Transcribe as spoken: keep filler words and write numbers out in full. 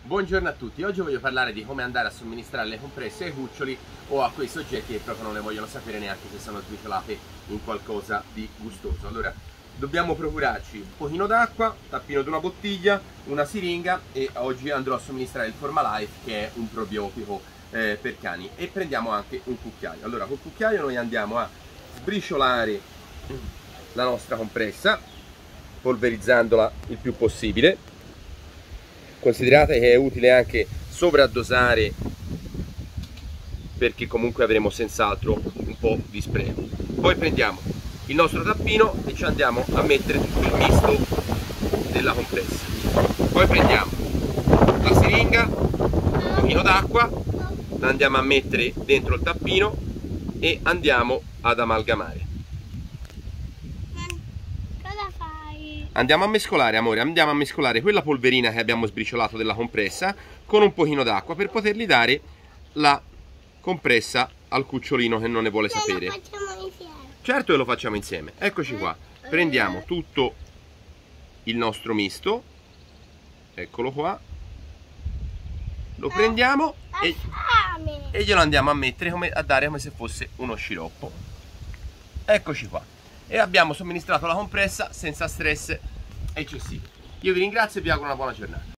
Buongiorno a tutti, oggi voglio parlare di come andare a somministrare le compresse ai cuccioli o a quei soggetti che proprio non ne vogliono sapere neanche se sono sbriciolate in qualcosa di gustoso. Allora, dobbiamo procurarci un pochino d'acqua, tappino di una bottiglia, una siringa e oggi andrò a somministrare il Formalife, che è un probiotico eh, per cani, e prendiamo anche un cucchiaio. Allora, col cucchiaio noi andiamo a sbriciolare la nostra compressa, polverizzandola il più possibile. Considerate che è utile anche sovraddosare, perché comunque avremo senz'altro un po' di spreco. Poi prendiamo il nostro tappino e ci andiamo a mettere tutto il misto della compressa. Poi prendiamo la siringa, un pochino d'acqua, la andiamo a mettere dentro il tappino e andiamo ad amalgamare. Andiamo a mescolare, amore, andiamo a mescolare quella polverina che abbiamo sbriciolato della compressa con un pochino d'acqua per potergli dare la compressa al cucciolino che non ne vuole sapere. Lo facciamo insieme. Certo che lo facciamo insieme. Eccoci qua. Prendiamo tutto il nostro misto. Eccolo qua. Lo prendiamo e, e glielo andiamo a mettere come, a dare come se fosse uno sciroppo. Eccoci qua. E abbiamo somministrato la compressa senza stress eccessivi. Io vi ringrazio e vi auguro una buona giornata.